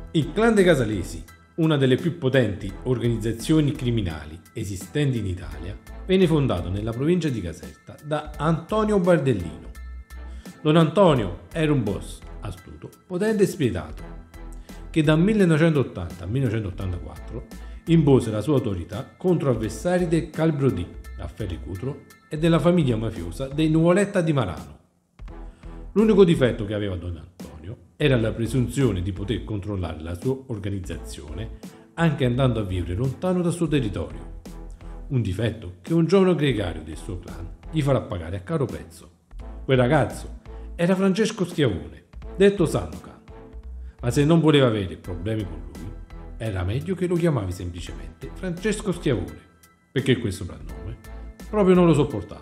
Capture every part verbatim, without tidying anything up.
Il clan dei Casalesi, una delle più potenti organizzazioni criminali esistenti in Italia, venne fondato nella provincia di Caserta da Antonio Bardellino. Don Antonio era un boss astuto, potente e spietato, che dal millenovecentottanta al millenovecentottantaquattro impose la sua autorità contro avversari del calibro di Raffaele Cutro e della famiglia mafiosa dei Nuvoletta di Marano. L'unico difetto che aveva Don Antonio era la presunzione di poter controllare la sua organizzazione anche andando a vivere lontano dal suo territorio. Un difetto che un giovane gregario del suo clan gli farà pagare a caro prezzo. Quel ragazzo era Francesco Schiavone, detto Sandokan, ma se non voleva avere problemi con lui, era meglio che lo chiamavi semplicemente Francesco Schiavone, perché quel soprannome proprio non lo sopportava.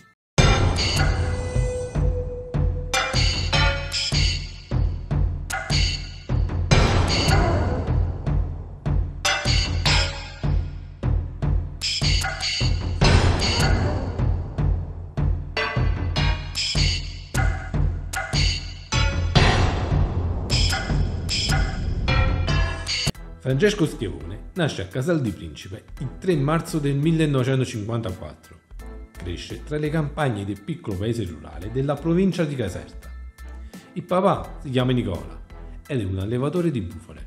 Francesco Schiavone nasce a Casal di Principe il tre marzo del millenovecentocinquantaquattro. Cresce tra le campagne del piccolo paese rurale della provincia di Caserta. Il papà si chiama Nicola ed è un allevatore di bufale.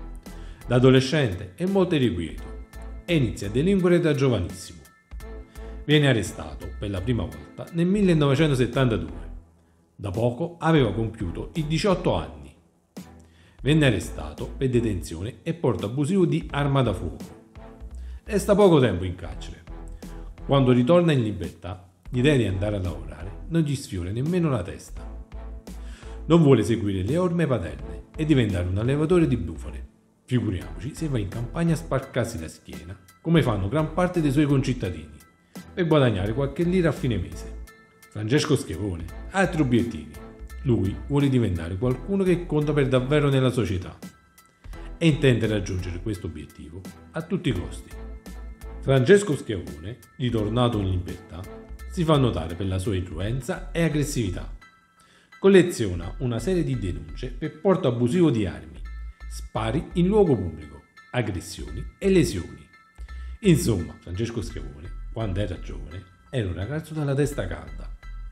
Da adolescente è molto irrequieto e inizia a delinquere da giovanissimo. Viene arrestato per la prima volta nel millenovecentosettantadue. Da poco aveva compiuto i diciotto anni. Venne arrestato per detenzione e porto abusivo di arma da fuoco. Resta poco tempo in carcere. Quando ritorna in libertà, l'idea di andare a lavorare non gli sfiora nemmeno la testa. Non vuole seguire le orme paterne e diventare un allevatore di bufale. Figuriamoci se va in campagna a spaccarsi la schiena, come fanno gran parte dei suoi concittadini, per guadagnare qualche lira a fine mese. Francesco Schiavone ha altri obiettivi. Lui vuole diventare qualcuno che conta per davvero nella società e intende raggiungere questo obiettivo a tutti i costi. Francesco Schiavone, ritornato in libertà, si fa notare per la sua influenza e aggressività. Colleziona una serie di denunce per porto abusivo di armi, spari in luogo pubblico, aggressioni e lesioni. Insomma, Francesco Schiavone, quando era giovane, era un ragazzo dalla testa calda.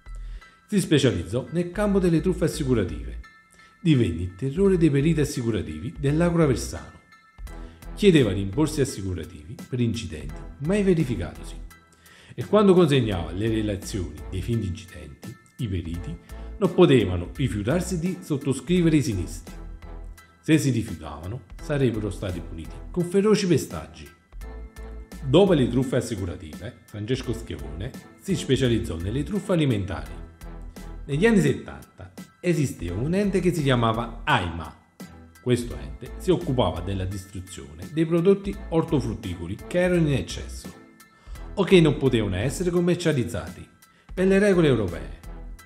Si specializzò nel campo delle truffe assicurative. Divenne il terrore dei periti assicurativi dell'Agro Aversano. Chiedeva rimborsi assicurativi per incidenti mai verificatosi. E quando consegnava le relazioni dei finti incidenti, i periti non potevano rifiutarsi di sottoscrivere i sinistri. Se si rifiutavano, sarebbero stati puniti con feroci pestaggi. Dopo le truffe assicurative, Francesco Schiavone si specializzò nelle truffe alimentari. Negli anni settanta esisteva un ente che si chiamava AIMA. Questo ente si occupava della distruzione dei prodotti ortofrutticoli che erano in eccesso o che non potevano essere commercializzati per le regole europee.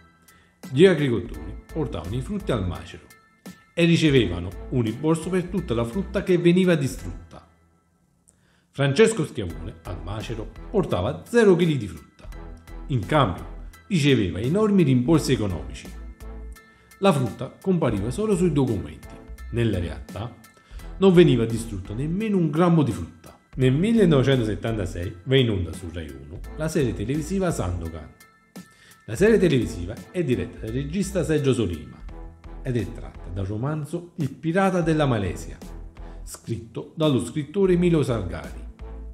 Gli agricoltori portavano i frutti al macero e ricevevano un rimborso per tutta la frutta che veniva distrutta. Francesco Schiavone al macero portava zero chili di frutta. In cambio riceveva enormi rimborsi economici. La frutta compariva solo sui documenti. Nella realtà non veniva distrutto nemmeno un grammo di frutta. Nel millenovecentosettantasei va in onda su Rai uno la serie televisiva Sandokan. La serie televisiva è diretta dal regista Sergio Solima ed è tratta dal romanzo Il pirata della Malesia, scritto dallo scrittore Milo Salgari.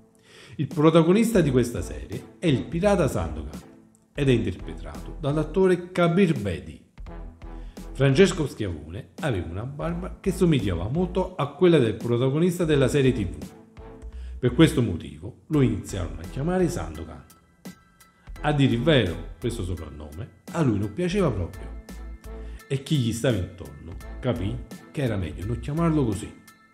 Il protagonista di questa serie è il pirata Sandokan ed è interpretato dall'attore Kabir Bedi. Francesco Schiavone aveva una barba che somigliava molto a quella del protagonista della serie tivù. Per questo motivo lo iniziarono a chiamare Sandokan. A dire il vero, questo soprannome a lui non piaceva proprio e chi gli stava intorno capì che era meglio non chiamarlo così.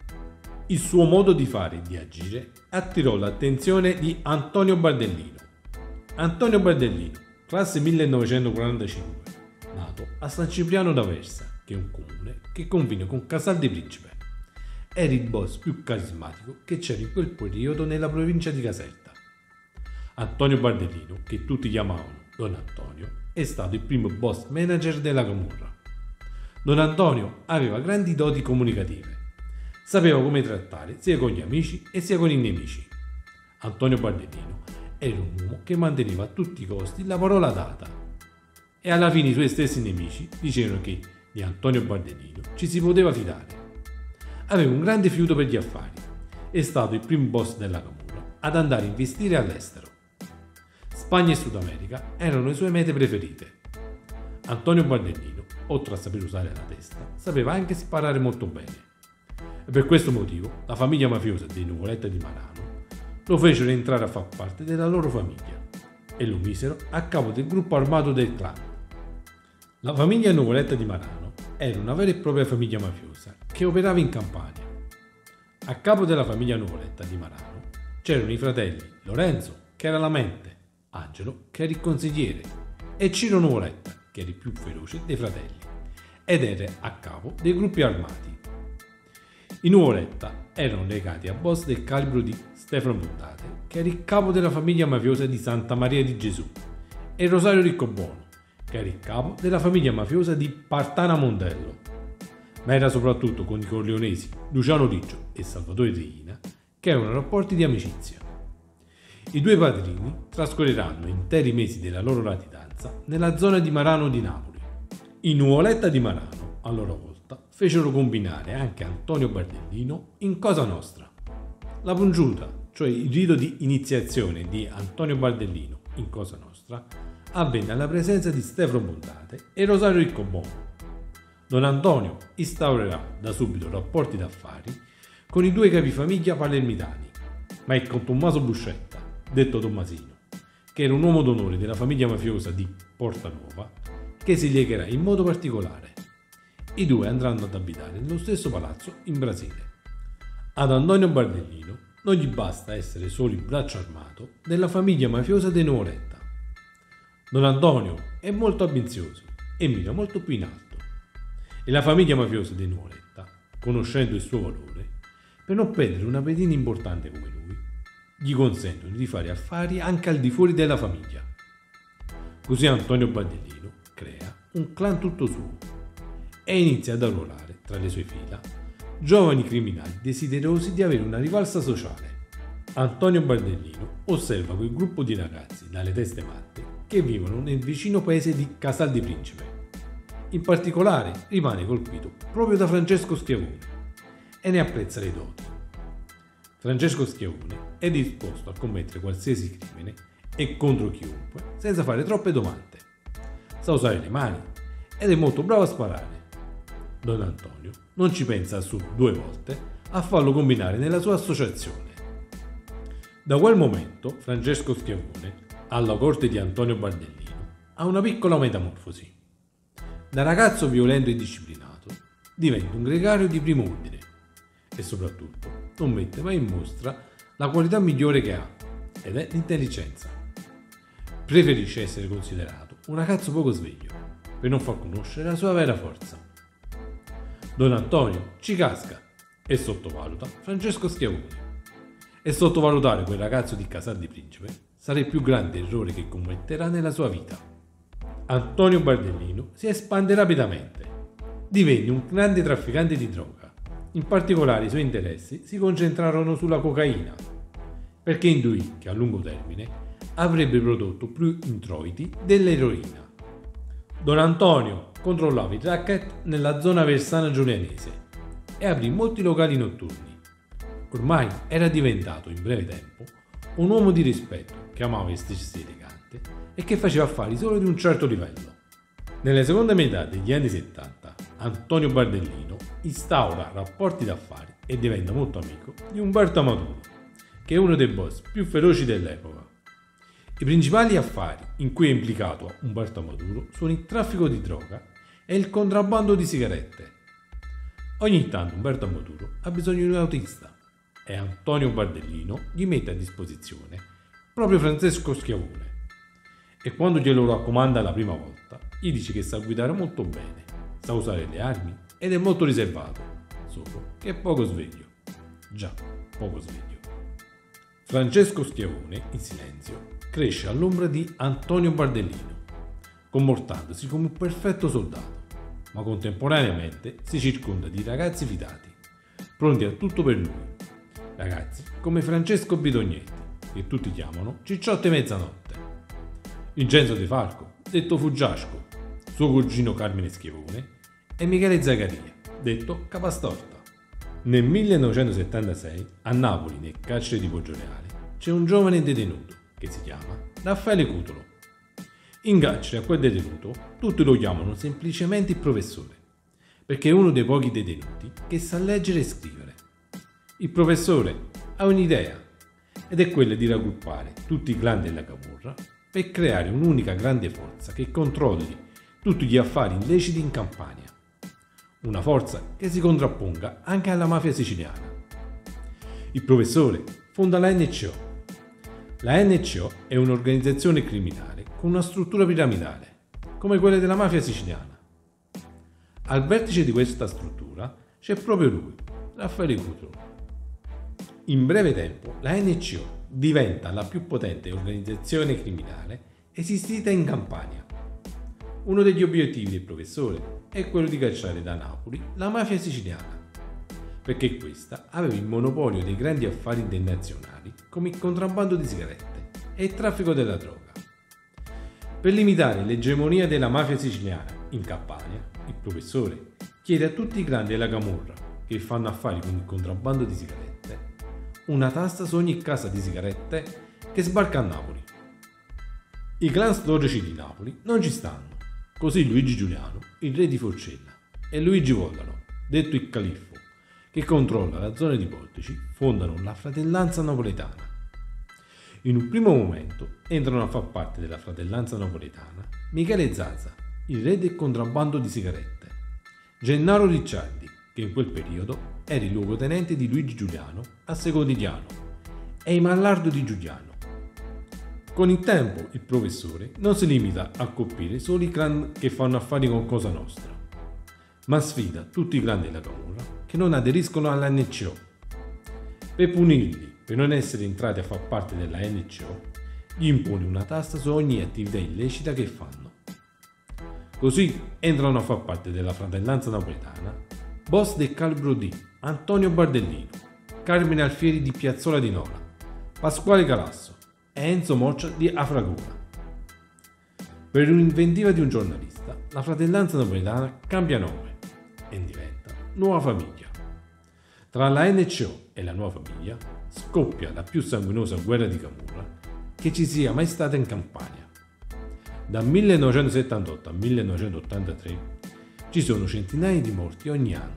Il suo modo di fare e di agire attirò l'attenzione di Antonio Bardellino. Antonio Bardellino, classe millenovecentoquarantacinque, nato a San Cipriano d'Aversa, che è un comune che confina con Casal di Principe. Era il boss più carismatico che c'era in quel periodo nella provincia di Caserta. Antonio Bardellino, che tutti chiamavano Don Antonio, è stato il primo boss manager della Camorra. Don Antonio aveva grandi doti comunicative. Sapeva come trattare sia con gli amici e sia con i nemici. Antonio Bardellino era un uomo che manteneva a tutti i costi la parola data. E alla fine i suoi stessi nemici dicevano che di Antonio Bardellino ci si poteva fidare. Aveva un grande fiuto per gli affari. È stato il primo boss della Camorra ad andare a investire all'estero. Spagna e Sud America erano le sue mete preferite. Antonio Bardellino, oltre a saper usare la testa, sapeva anche sparare molto bene. E per questo motivo la famiglia mafiosa dei Nuvoletta di Marano lo fecero entrare a far parte della loro famiglia e lo misero a capo del gruppo armato del clan. La famiglia Nuvoletta di Marano era una vera e propria famiglia mafiosa che operava in Campania. A capo della famiglia Nuvoletta di Marano c'erano i fratelli Lorenzo, che era la mente, Angelo, che era il consigliere, e Ciro Nuvoletta, che era il più feroce dei fratelli, ed era a capo dei gruppi armati. I Nuvoletta erano legati a boss del calibro di Stefano Buttate, che era il capo della famiglia mafiosa di Santa Maria di Gesù, e Rosario Riccobuono, che era il capo della famiglia mafiosa di Partana Mondello. Ma era soprattutto con i corleonesi Luciano Liggio e Salvatore Reina che avevano rapporti di amicizia. I due padrini trascorreranno interi mesi della loro latitanza nella zona di Marano di Napoli. I Nuvoletta di Marano, a loro volta, fecero combinare anche Antonio Bardellino in Cosa Nostra. La pungiuta, cioè il rito di iniziazione di Antonio Bardellino in Cosa Nostra, avvenne alla presenza di Stefano Buttate e Rosario Riccobuono. Don Antonio instaurerà da subito rapporti d'affari con i due capifamiglia palermitani, ma è con Tommaso Buscetta, detto Tommasino, che era un uomo d'onore della famiglia mafiosa di Portanuova, che si legherà in modo particolare. I due andranno ad abitare nello stesso palazzo in Brasile. Ad Antonio Bardellino non gli basta essere solo il braccio armato della famiglia mafiosa dei Nuvoletta. Don Antonio è molto ambizioso e mira molto più in alto. E la famiglia mafiosa dei Nuvoletta, conoscendo il suo valore, per non perdere una pedina importante come lui, gli consentono di fare affari anche al di fuori della famiglia. Così Antonio Bardellino crea un clan tutto suo e inizia ad arruolare tra le sue fila giovani criminali desiderosi di avere una rivalsa sociale. Antonio Bardellino osserva quel gruppo di ragazzi dalle teste matte che vivono nel vicino paese di Casal di Principe. In particolare rimane colpito proprio da Francesco Schiavone e ne apprezza le doti. Francesco Schiavone è disposto a commettere qualsiasi crimine e contro chiunque senza fare troppe domande. Sa usare le mani ed è molto bravo a sparare. Don Antonio non ci pensa solo due volte a farlo combinare nella sua associazione. Da quel momento Francesco Schiavone, alla corte di Antonio Bardellino, ha una piccola metamorfosi. Da ragazzo violento e disciplinato diventa un gregario di primo ordine e soprattutto non mette mai in mostra la qualità migliore che ha, ed è l'intelligenza. Preferisce essere considerato un ragazzo poco sveglio per non far conoscere la sua vera forza. Don Antonio ci casca e sottovaluta Francesco Schiavone. E sottovalutare quel ragazzo di Casal di Principe sarà il più grande errore che commetterà nella sua vita. Antonio Bardellino si espande rapidamente. Divenne un grande trafficante di droga. In particolare i suoi interessi si concentrarono sulla cocaina, perché intuì che a lungo termine avrebbe prodotto più introiti dell'eroina. Don Antonio controllava i racket nella zona versana giulianese e aprì molti locali notturni. Ormai era diventato in breve tempo un uomo di rispetto che amava vestirsi elegante e che faceva affari solo di un certo livello. Nella seconda metà degli anni settanta, Antonio Bardellino instaura rapporti d'affari e diventa molto amico di Umberto Amaturo, che è uno dei boss più feroci dell'epoca. I principali affari in cui è implicato Umberto Amaturo sono il traffico di droga e il contrabbando di sigarette. Ogni tanto Umberto Amaturo ha bisogno di un autista e Antonio Bardellino gli mette a disposizione proprio Francesco Schiavone. E quando glielo raccomanda la prima volta, gli dice che sa guidare molto bene, sa usare le armi ed è molto riservato, solo che è poco sveglio. Già, poco sveglio. Francesco Schiavone, in silenzio, cresce all'ombra di Antonio Bardellino, comportandosi come un perfetto soldato, ma contemporaneamente si circonda di ragazzi fidati, pronti a tutto per lui. Ragazzi come Francesco Bidognetti, che tutti chiamano Cicciotte Mezzanotte, Vincenzo De Falco, detto Fuggiasco, suo cugino Carmine Schiavone e Michele Zaccaria, detto Capastorta. Nel millenovecentosettantasei a Napoli, nel carcere di Poggioreale, c'è un giovane detenuto che si chiama Raffaele Cutolo. In carcere a quel detenuto tutti lo chiamano semplicemente il professore, perché è uno dei pochi detenuti che sa leggere e scrivere. Il professore ha un'idea, ed è quella di raggruppare tutti i clan della camorra per creare un'unica grande forza che controlli tutti gli affari illeciti in Campania. Una forza che si contrapponga anche alla mafia siciliana. Il professore fonda la N C O. La N C O è un'organizzazione criminale con una struttura piramidale, come quelle della mafia siciliana. Al vertice di questa struttura c'è proprio lui, Raffaele Cutolo. In breve tempo la N C O diventa la più potente organizzazione criminale esistita in Campania. Uno degli obiettivi del professore è quello di cacciare da Napoli la mafia siciliana, perché questa aveva il monopolio dei grandi affari internazionali come il contrabbando di sigarette e il traffico della droga. Per limitare l'egemonia della mafia siciliana in Campania, il professore chiede a tutti i clan della camorra che fanno affari con il contrabbando di sigarette una tassa su ogni casa di sigarette che sbarca a Napoli. I clan storici di Napoli non ci stanno, così Luigi Giuliano, il re di Forcella, e Luigi Vollano, detto il Califfo, che controlla la zona di Portici, fondano la Fratellanza Napoletana. In un primo momento entrano a far parte della Fratellanza Napoletana Michele Zazza, il re del contrabbando di sigarette, Gennaro Ricciardi, che in quel periodo era il luogotenente di Luigi Giuliano a Secondigliano, e Imallardo di Giuliano. Con il tempo il professore non si limita a colpire solo i clan che fanno affari con Cosa Nostra, ma sfida tutti i clan della camorra che non aderiscono alla N C O. Per punirli per non essere entrati a far parte della N C O, gli impone una tassa su ogni attività illecita che fanno. Così entrano a far parte della Fratellanza Napoletana boss del calibro D, Antonio Bardellino, Carmine Alfieri di Piazzola di Nola, Pasquale Calasso e Enzo Moccia di Afragona. Per un'inventiva di un giornalista, la Fratellanza Napoletana cambia nome e diventa Nuova Famiglia. Tra la N C O e la Nuova Famiglia scoppia la più sanguinosa guerra di camorra che ci sia mai stata in Campania. Dal millenovecentosettantotto al millenovecentottantatré ci sono centinaia di morti ogni anno.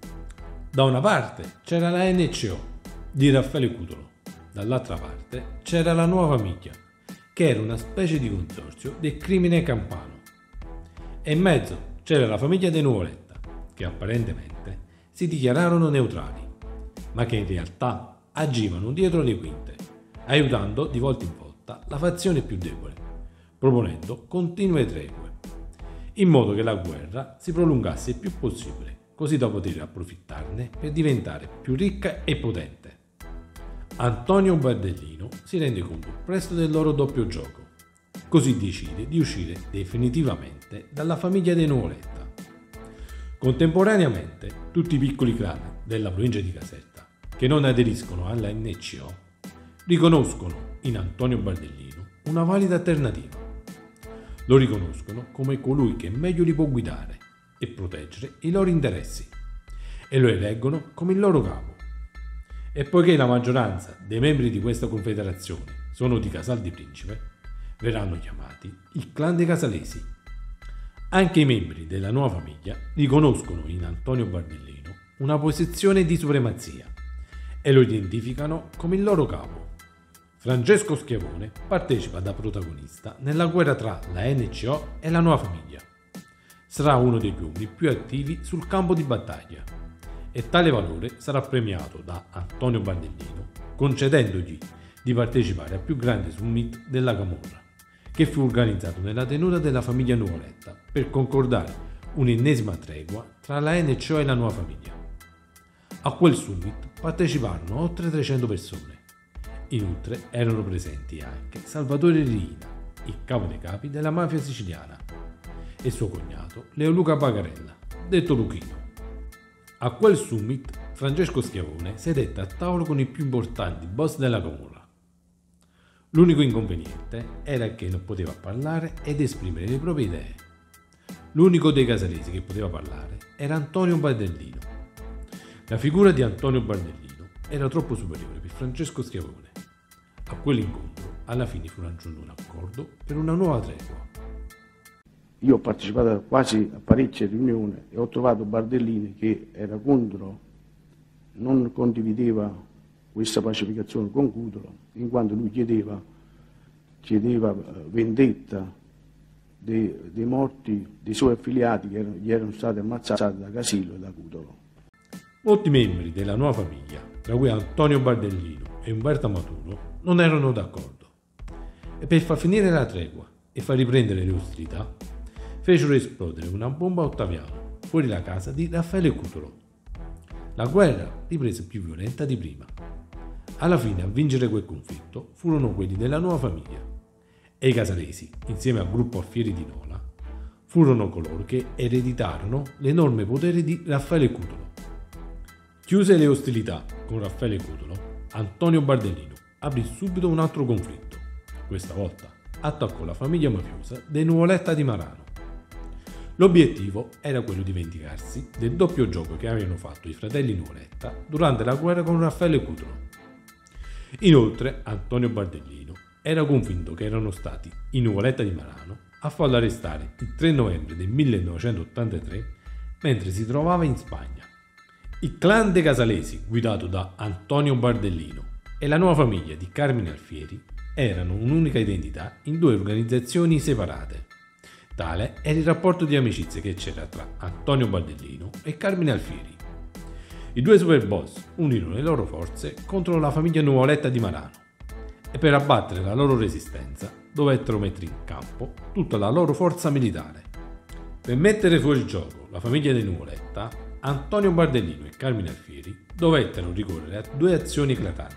Da una parte c'era la N C O di Raffaele Cutolo, dall'altra parte c'era la Nuova Famiglia, che era una specie di consorzio del crimine campano. E in mezzo c'era la famiglia De Nuvoletta, che apparentemente si dichiararono neutrali, ma che in realtà agivano dietro le quinte, aiutando di volta in volta la fazione più debole, proponendo continue tregue, in modo che la guerra si prolungasse il più possibile, così da poter approfittarne per diventare più ricca e potente. Antonio Bardellino si rende conto presto del loro doppio gioco, così decide di uscire definitivamente dalla famiglia De Nuvoletta. Contemporaneamente, tutti i piccoli clan della provincia di Caserta, che non aderiscono alla N C O, riconoscono in Antonio Bardellino una valida alternativa. Lo riconoscono come colui che meglio li può guidare e proteggere i loro interessi e lo eleggono come il loro capo. E poiché la maggioranza dei membri di questa confederazione sono di Casal di Principe, verranno chiamati il clan dei Casalesi. Anche i membri della Nuova Famiglia riconoscono in Antonio Bardellino una posizione di supremazia e lo identificano come il loro capo. Francesco Schiavone partecipa da protagonista nella guerra tra la N C O e la Nuova Famiglia. Sarà uno degli uomini più attivi sul campo di battaglia e tale valore sarà premiato da Antonio Bardellino concedendogli di partecipare al più grande summit della camorra, che fu organizzato nella tenuta della famiglia Nuvoletta per concordare un'ennesima tregua tra la N C O e la Nuova Famiglia. A quel summit parteciparono oltre trecento persone. Inoltre erano presenti anche Salvatore Riina, il capo dei capi della mafia siciliana, e suo cognato Leoluca Pagarella, detto Luchino. A quel summit Francesco Schiavone sedette a tavolo con i più importanti boss della Camorra. L'unico inconveniente era che non poteva parlare ed esprimere le proprie idee. L'unico dei casalesi che poteva parlare era Antonio Bardellino. La figura di Antonio Bardellino era troppo superiore per Francesco Schiavone. A quell'incontro alla fine fu raggiunto un accordo per una nuova tregua. Io ho partecipato quasi a parecchie riunioni e ho trovato Bardellini che era contro, non condivideva questa pacificazione con Cutolo, in quanto lui chiedeva, chiedeva vendetta dei, dei morti dei suoi affiliati che erano, gli erano stati ammazzati da Casillo e da Cutolo. Molti membri della nuova famiglia, tra cui Antonio Bardellino e Umberto Maturo, non erano d'accordo e per far finire la tregua e far riprendere le ostilità fecero esplodere una bomba a Ottaviano fuori la casa di Raffaele Cutolo. La guerra riprese più violenta di prima. Alla fine a vincere quel conflitto furono quelli della nuova famiglia e i casalesi, insieme al gruppo Alfieri di Nola, furono coloro che ereditarono l'enorme potere di Raffaele Cutolo. Chiuse le ostilità con Raffaele Cutolo, Antonio Bardellino aprì subito un altro conflitto. Questa volta attaccò la famiglia mafiosa dei Nuvoletta di Marano. L'obiettivo era quello di vendicarsi del doppio gioco che avevano fatto i fratelli Nuvoletta durante la guerra con Raffaele Cutolo. Inoltre, Antonio Bardellino era convinto che erano stati i Nuvoletta di Marano a farlo arrestare il tre novembre del millenovecentottantatré mentre si trovava in Spagna. Il clan dei Casalesi, guidato da Antonio Bardellino, e la nuova famiglia di Carmine Alfieri erano un'unica identità in due organizzazioni separate. Tale era il rapporto di amicizia che c'era tra Antonio Bardellino e Carmine Alfieri. I due superboss unirono le loro forze contro la famiglia Nuvoletta di Marano e per abbattere la loro resistenza dovettero mettere in campo tutta la loro forza militare. Per mettere fuori gioco la famiglia dei Nuvoletta, Antonio Bardellino e Carmine Alfieri dovettero ricorrere a due azioni eclatanti.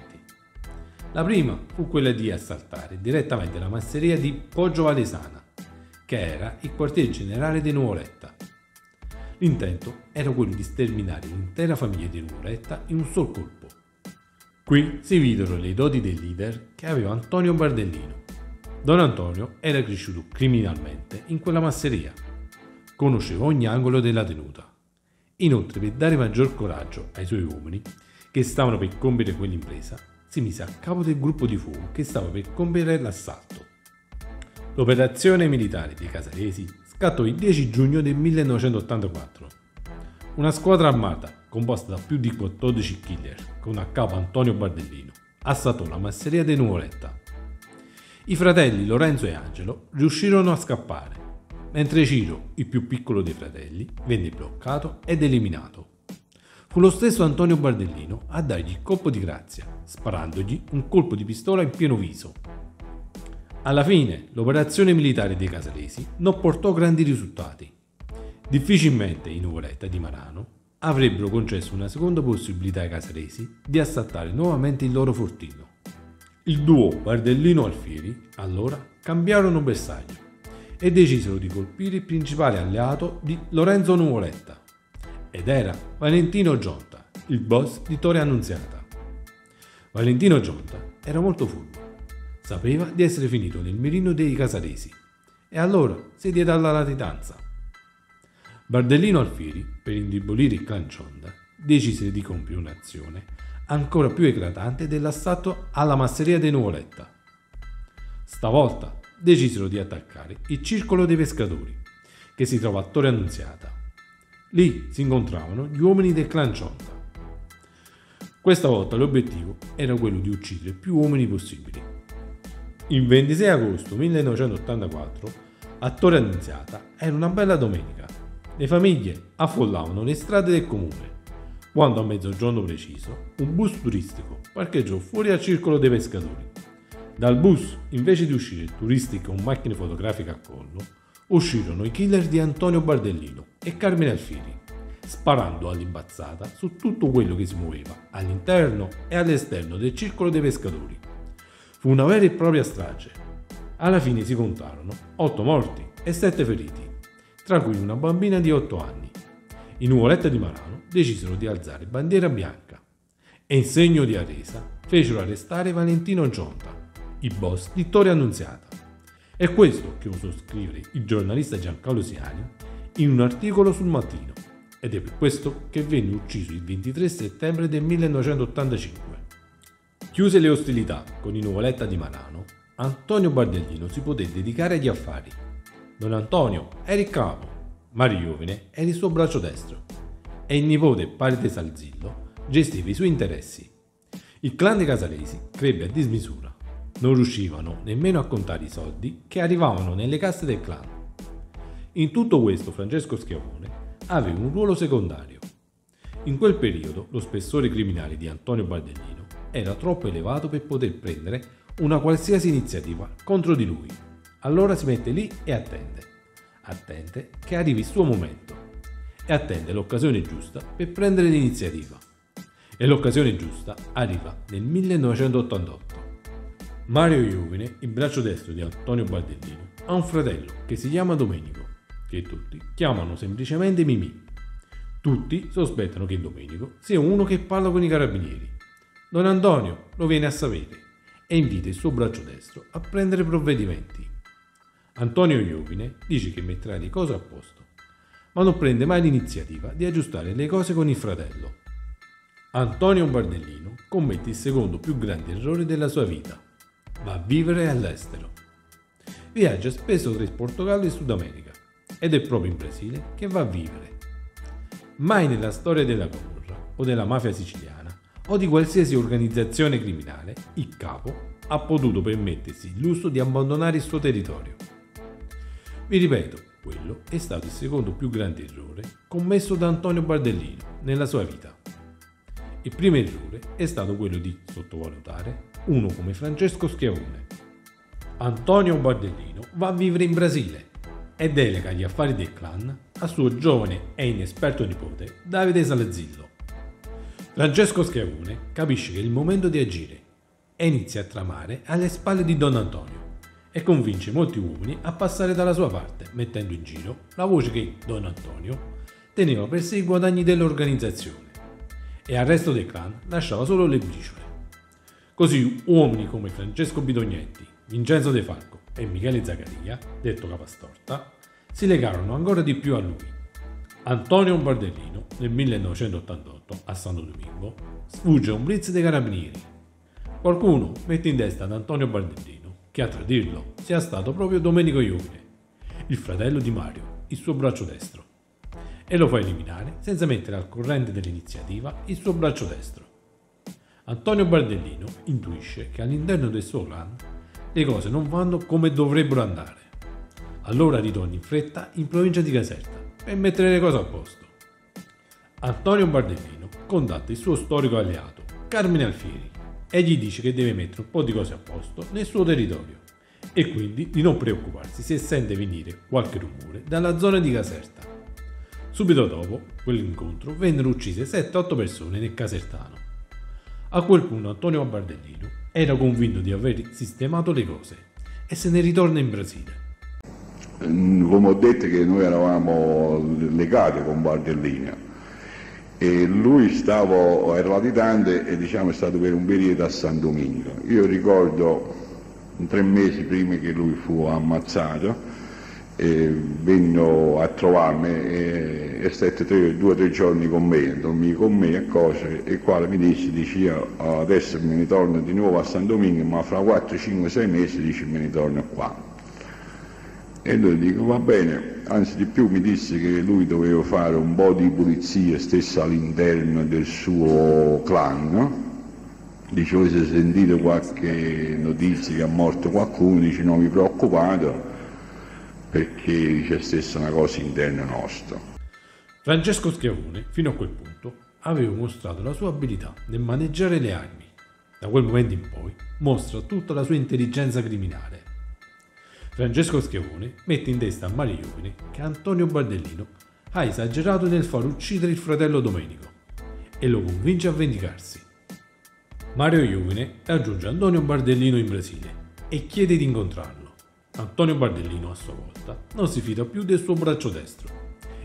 La prima fu quella di assaltare direttamente la masseria di Poggio Valesana, che era il quartier generale dei Nuvoletta. L'intento era quello di sterminare l'intera famiglia dei Nuvoletta in un sol colpo. Qui si videro le doti del leader che aveva Antonio Bardellino. Don Antonio era cresciuto criminalmente in quella masseria, conosceva ogni angolo della tenuta. Inoltre, per dare maggior coraggio ai suoi uomini che stavano per compiere quell'impresa, si mise a capo del gruppo di fuoco che stava per compiere l'assalto. L'operazione militare dei Casalesi scattò il dieci giugno del millenovecentottantaquattro. Una squadra armata, composta da più di quattordici killer, con a capo Antonio Bardellino, assaltò la masseria dei Nuvoletta. I fratelli Lorenzo e Angelo riuscirono a scappare, mentre Ciro, il più piccolo dei fratelli, venne bloccato ed eliminato. Fu lo stesso Antonio Bardellino a dargli il colpo di grazia, sparandogli un colpo di pistola in pieno viso. Alla fine, l'operazione militare dei Casalesi non portò grandi risultati. Difficilmente i Nuvoletta di Marano avrebbero concesso una seconda possibilità ai Casalesi di assaltare nuovamente il loro fortino. Il duo Bardellino-Alfieri, allora, cambiarono bersaglio e decisero di colpire il principale alleato di Lorenzo Nuvoletta, ed era Valentino Gionta, il boss di Torre Annunziata. Valentino Gionta era molto furbo. Sapeva di essere finito nel mirino dei Casalesi e allora si diede alla latitanza. Bardellino Alfieri, per indebolire il clan Gionta, decise di compiere un'azione ancora più eclatante dell'assalto alla masseria dei Nuvoletta. Stavolta decisero di attaccare il circolo dei pescatori, che si trova a Torre Annunziata. Lì si incontravano gli uomini del clan Gionta. Questa volta l'obiettivo era quello di uccidere più uomini possibili. Il ventisei agosto millenovecentottantaquattro a Torre Annunziata era una bella domenica. Le famiglie affollavano le strade del comune, quando a mezzogiorno preciso un bus turistico parcheggiò fuori al circolo dei pescatori. Dal bus, invece di uscire turisti con macchine fotografiche a collo, uscirono i killer di Antonio Bardellino e Carmine Alfieri, sparando all'imbazzata su tutto quello che si muoveva all'interno e all'esterno del circolo dei pescatori. Fu una vera e propria strage. Alla fine si contarono otto morti e sette feriti, tra cui una bambina di otto anni. I Nuvoletta di Marano decisero di alzare bandiera bianca e in segno di aresa fecero arrestare Valentino Gionta, il boss di Torre Annunziata. È questo che osò scrivere il giornalista Giancarlo Siani in un articolo sul Mattino, ed è per questo che venne ucciso il ventitré settembre del millenovecentottantacinque. Chiuse le ostilità con i Nuvoletta di Marano, Antonio Bardellino si poté dedicare agli affari. Don Antonio era il capo, Mario Iovine era il suo braccio destro e il nipote Paride Salzillo gestiva i suoi interessi. Il clan dei Casalesi crebbe a dismisura. Non riuscivano nemmeno a contare i soldi che arrivavano nelle casse del clan. In tutto questo Francesco Schiavone aveva un ruolo secondario. In quel periodo lo spessore criminale di Antonio Bardellino era troppo elevato per poter prendere una qualsiasi iniziativa contro di lui. Allora si mette lì e attende. Attende che arrivi il suo momento e attende l'occasione giusta per prendere l'iniziativa. E l'occasione giusta arriva nel millenovecentottantotto. Mario Iovine, il braccio destro di Antonio Bardellino, ha un fratello che si chiama Domenico, che tutti chiamano semplicemente Mimì. Tutti sospettano che Domenico sia uno che parla con i carabinieri. Don Antonio lo viene a sapere e invita il suo braccio destro a prendere provvedimenti. Antonio Iovine dice che metterà le cose a posto, ma non prende mai l'iniziativa di aggiustare le cose con il fratello. Antonio Bardellino commette il secondo più grande errore della sua vita. Va a vivere all'estero. Viaggia spesso tra il Portogallo e il Sud America ed è proprio in Brasile che va a vivere. Mai nella storia della camorra o della mafia siciliana o di qualsiasi organizzazione criminale il capo ha potuto permettersi il lusso di abbandonare il suo territorio. Vi ripeto, quello è stato il secondo più grande errore commesso da Antonio Bardellino nella sua vita. Il primo errore è stato quello di sottovalutare uno come Francesco Schiavone. Antonio Bardellino va a vivere in Brasile e delega gli affari del clan a suo giovane e inesperto nipote Davide Salzillo. Francesco Schiavone capisce che è il momento di agire e inizia a tramare alle spalle di Don Antonio e convince molti uomini a passare dalla sua parte, mettendo in giro la voce che Don Antonio teneva per sé i guadagni dell'organizzazione e al resto del clan lasciava solo le briciole. Così uomini come Francesco Bidognetti, Vincenzo De Falco e Michele Zaccaria, detto Capastorta, si legarono ancora di più a lui. Antonio Bardellino nel millenovecentottantotto a Santo Domingo sfugge a un blitz dei carabinieri. Qualcuno mette in testa ad Antonio Bardellino che a tradirlo sia stato proprio Domenico Iovine, il fratello di Mario, il suo braccio destro, e lo fa eliminare senza mettere al corrente dell'iniziativa il suo braccio destro. Antonio Bardellino intuisce che all'interno del suo clan le cose non vanno come dovrebbero andare. Allora ritorna in fretta in provincia di Caserta per mettere le cose a posto. Antonio Bardellino contatta il suo storico alleato, Carmine Alfieri, e gli dice che deve mettere un po' di cose a posto nel suo territorio e quindi di non preoccuparsi se sente venire qualche rumore dalla zona di Caserta. Subito dopo quell'incontro vennero uccise sette otto persone nel casertano. A quel punto Antonio Bardellino era convinto di aver sistemato le cose e se ne ritorna in Brasile. Come ho detto che noi eravamo legati con Bardellino e lui stava, era latitante e diciamo è stato per un periodo a San Domingo. Io ricordo tre mesi prima che lui fu ammazzato e venne a trovarmi e, e stette tre, due o tre giorni con me, dormì con me e cose, e quale mi disse, dice io adesso me ne torno di nuovo a San Domingo, ma fra quattro, cinque, sei mesi dice me ne torno qua. E lui dico va bene, anzi di più mi disse che lui doveva fare un po' di pulizia stesso all'interno del suo clan, no? Dice voi se sentite qualche notizia che è morto qualcuno, dice non vi preoccupate perché c'è stessa una cosa interna nostra. Francesco Schiavone fino a quel punto aveva mostrato la sua abilità nel maneggiare le armi. Da quel momento in poi mostra tutta la sua intelligenza criminale. Francesco Schiavone mette in testa a Mario Iovine che Antonio Bardellino ha esagerato nel far uccidere il fratello Domenico e lo convince a vendicarsi. Mario Iovine raggiunge Antonio Bardellino in Brasile e chiede di incontrarlo. Antonio Bardellino a sua volta non si fida più del suo braccio destro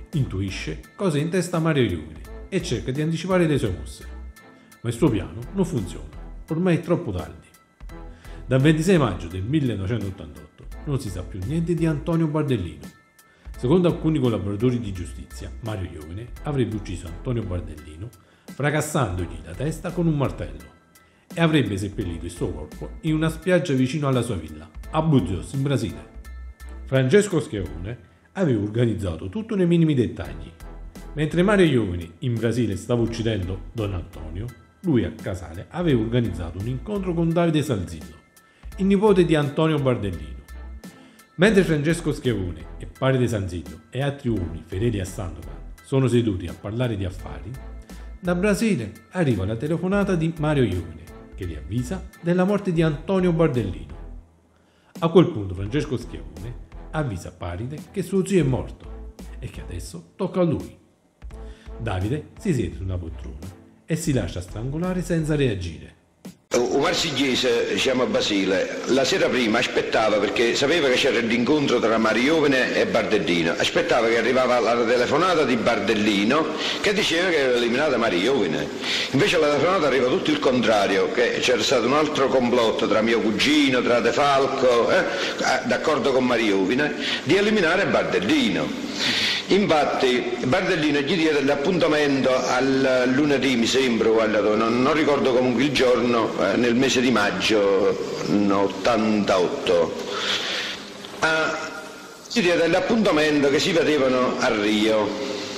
intuisce cosa è in testa a Mario Iovine e cerca di anticipare le sue mosse. Ma il suo piano non funziona, ormai è troppo tardi. Dal ventisei maggio del millenovecentottantotto non si sa più niente di Antonio Bardellino. Secondo alcuni collaboratori di giustizia, Mario Iovine avrebbe ucciso Antonio Bardellino fracassandogli la testa con un martello e avrebbe seppellito il suo corpo in una spiaggia vicino alla sua villa, a Búzios, in Brasile. Francesco Schiavone aveva organizzato tutto nei minimi dettagli. Mentre Mario Iovine in Brasile stava uccidendo Don Antonio, lui a Casale aveva organizzato un incontro con Davide Salzillo, il nipote di Antonio Bardellino. Mentre Francesco Schiavone e Paride Sanzillo e altri uomini fedeli a Sandokan sono seduti a parlare di affari, da Brasile arriva la telefonata di Mario Iovine che li avvisa della morte di Antonio Bardellino. A quel punto Francesco Schiavone avvisa Paride che suo zio è morto e che adesso tocca a lui. Davide si siede su una poltrona e si lascia strangolare senza reagire. Un marsigliese, diciamo a Basile, la sera prima aspettava, perché sapeva che c'era l'incontro tra Mario Iovine e Bardellino, aspettava che arrivava la telefonata di Bardellino che diceva che aveva eliminato Mario Iovine. Invece la telefonata arriva tutto il contrario, che c'era stato un altro complotto tra mio cugino, tra De Falco, eh, d'accordo con Mario Iovine, di eliminare Bardellino. Infatti Bardellino gli diede l'appuntamento al lunedì, mi sembra, non, non ricordo comunque il giorno, eh, nel mese di maggio ottantotto. Ah, gli diede l'appuntamento che si vedevano a Rio.